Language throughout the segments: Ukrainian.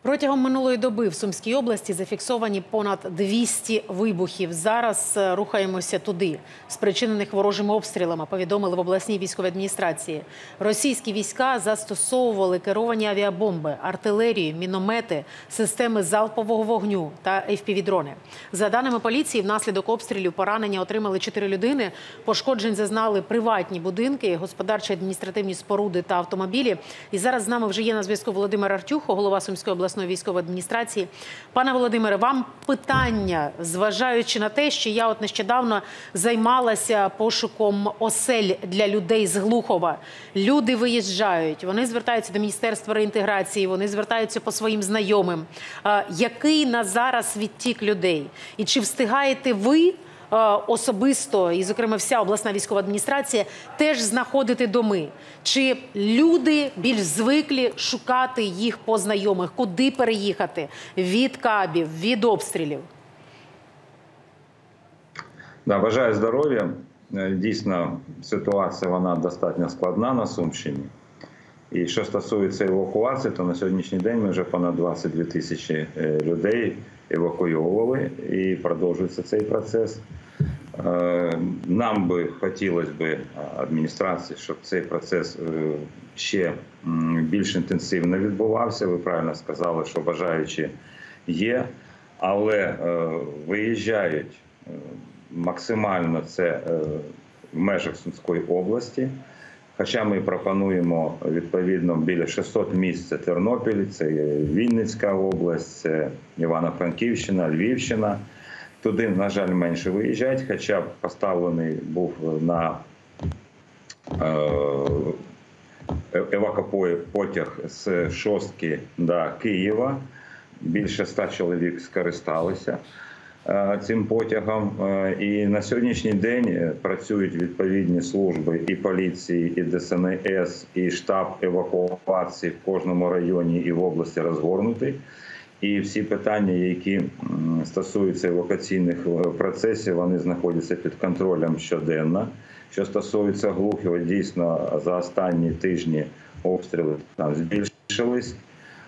Протягом минулої доби в Сумській області зафіксовані понад 200 вибухів. Зараз рухаємося туди. Спричинених ворожими обстрілами, повідомили в обласній військовій адміністрації. Російські війська застосовували керовані авіабомби, артилерію, міномети, системи залпового вогню та FPV-дрони. За даними поліції, внаслідок обстрілів поранення отримали 4 людини. Пошкоджень зазнали приватні будинки, господарчі адміністративні споруди та автомобілі. І зараз з нами вже є на зв'язку Володимир Артюхо, голова Сумської обласної військової адміністрації. Пане Володимире, вам питання, зважаючи на те, що я нещодавно займалася пошуком осель для людей з Глухова. Люди виїжджають, вони звертаються до Міністерства реінтеграції, вони звертаються по своїм знайомим. Який на зараз відтік людей? І чи встигаєте ви особисто, і, зокрема, вся обласна військова адміністрація, теж знаходити доми? Чи люди більш звиклі шукати їх по знайомих? Куди переїхати? Від кабів, від обстрілів? Да, бажаю здоров'я. Дійсно, ситуація вона достатньо складна на Сумщині. І що стосується евакуації, то на сьогоднішній день ми вже понад 22 тисячі людей евакуйовували і продовжується цей процес. Нам би хотілося б адміністрації, щоб цей процес ще більш інтенсивно відбувався. Ви правильно сказали, що бажаючі є, але виїжджають максимально це в межах Сумської області. Хоча ми пропонуємо, відповідно, біля 600 місць – це Тернопіль, це Вінницька область, це Івано-Франківщина, Львівщина. Туди, на жаль, менше виїжджають, хоча поставлений був на евакопотяг з Шостки до Києва. Більше 100 чоловік скористалися цим потягом. І на сьогоднішній день працюють відповідні служби і поліції, і ДСНС, і штаб евакуації в кожному районі і в області розгорнутий. І всі питання, які стосуються евакуаційних процесів, вони знаходяться під контролем щоденно. Що стосується Глухова, дійсно за останні тижні обстріли там збільшились.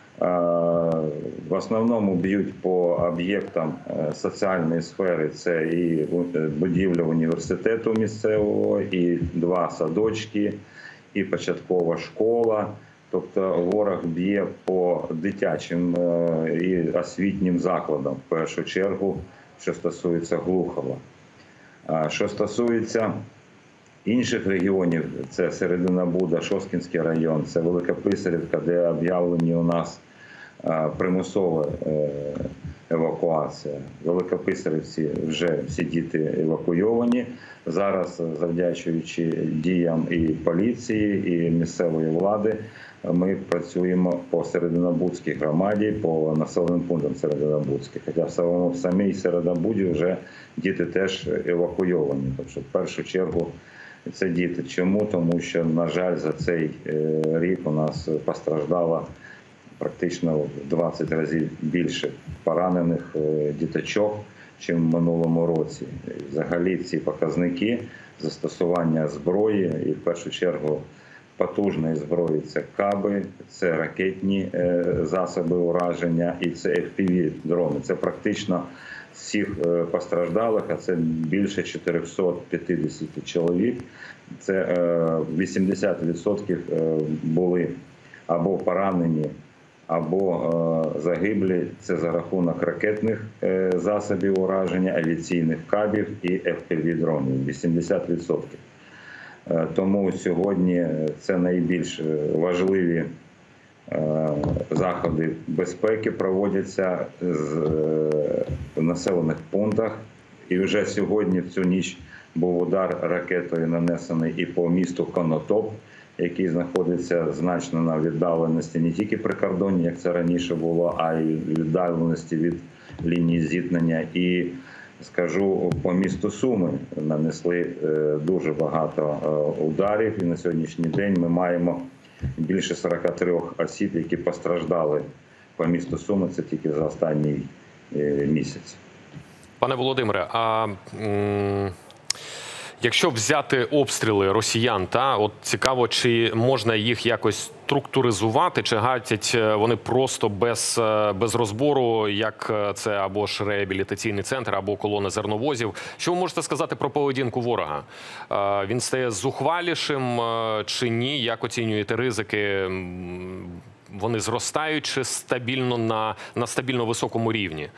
В основному б'ють по об'єктам соціальної сфери. Це і будівля університету місцевого, і 2 садочки, і початкова школа. Тобто ворог б'є по дитячим і освітнім закладам, в першу чергу, що стосується Глухова. Що стосується інших регіонів, це Середина-Буда, Шосткінський район, це Велика Писарівка, де об'явлені у нас примусова евакуація. В Великописарівці вже всі діти евакуйовані. Зараз, завдячуючи діям і поліції, і місцевої влади, ми працюємо по Серединобудській громаді, по населеним пунктам Серединобудських. Хоча в самій Серединобуді вже діти теж евакуйовані. Тобто, в першу чергу, це діти. Чому? Тому що, на жаль, за цей рік у нас постраждало практично в 20 разів більше поранених діточок, ніж в минулому році. Взагалі ці показники застосування зброї, і в першу чергу потужної зброї – це каби, це ракетні засоби ураження і це FPV-дрони. Це практично всіх постраждалих, а це більше 450 чоловік. Це 80% були або поранені, або загиблі. Це за рахунок ракетних засобів ураження, авіаційних кабів і FPV-дронів. 80%. Тому сьогодні це найбільш важливі заходи безпеки проводяться в населених пунктах. І вже сьогодні, в цю ніч, був удар ракетою нанесений і по місту Конотоп, який знаходиться значно на віддаленості не тільки прикордонні, як це раніше було, а й віддаленості від лінії зіткнення. І, скажу, по місту Суми нанесли дуже багато ударів. І на сьогоднішній день ми маємо більше 43 осіб, які постраждали по місту Суми. Це тільки за останній місяць. Пане Володимире, Якщо взяти обстріли росіян, от цікаво, чи можна їх якось структуризувати, чи гатять вони просто без розбору, як це або ж реабілітаційний центр, або колона зерновозів. Що ви можете сказати про поведінку ворога? Він стає зухвалішим чи ні? Як оцінюєте ризики? Вони зростають чи стабільно на стабільно високому рівні?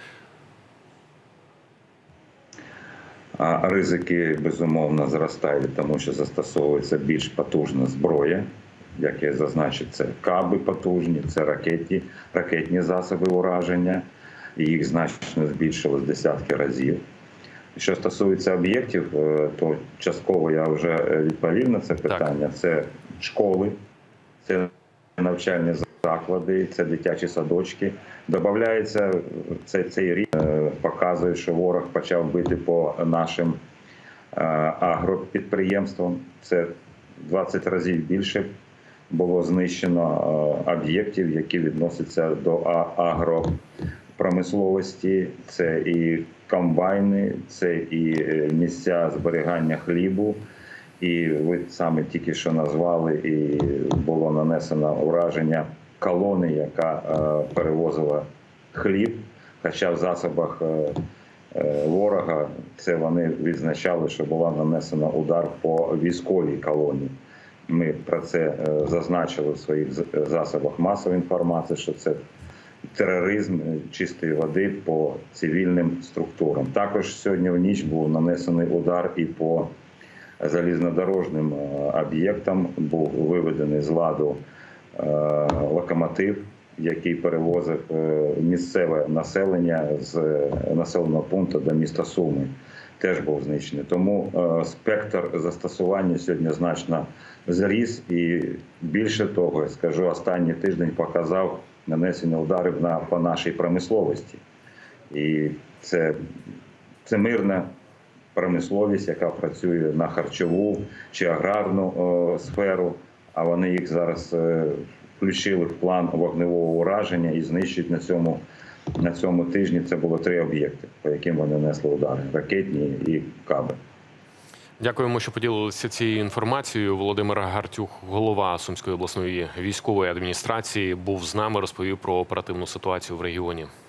Ризики, безумовно, зростають, тому що застосовується більш потужна зброя. Як я зазначив, це каби потужні, це ракетні засоби ураження. І їх значно збільшилось десятки разів. Що стосується об'єктів, то частково я вже відповів на це питання. Це школи, це навчальні заклади, це дитячі садочки. Добавляється цей рік, показує, що ворог почав бити по нашим агропідприємствам. Це 20 разів більше було знищено об'єктів, які відносяться до агропромисловості. Це і комбайни, це і місця зберігання хлібу. І ви саме тільки що назвали, і було нанесено ураження колони, яка перевозила хліб. Хоча в засобах ворога це вони відзначали, що була нанесена удар по військовій колоні. Ми про це зазначили в своїх засобах масової інформації, що це тероризм чистої води по цивільним структурам. Також сьогодні в ніч був нанесений удар і по залізнодорожним об'єктам. Був виведений з ладу локомотив, який перевозив місцеве населення з населеного пункту до міста Суми. Теж був знищений. Тому спектр застосування сьогодні значно зріс. І більше того, я скажу, останній тиждень показав нанесення ударів по нашій промисловості. І це мирна промисловість, яка працює на харчову чи аграрну сферу, а вони їх зараз включили в план вогневого ураження і знищують на цьому тижні. Це було 3 об'єкти, по яким вони несли удари – ракетні і каби. Дякуємо, що поділилися цією інформацією. Володимир Гартюх, голова Сумської обласної військової адміністрації, був з нами, розповів про оперативну ситуацію в регіоні.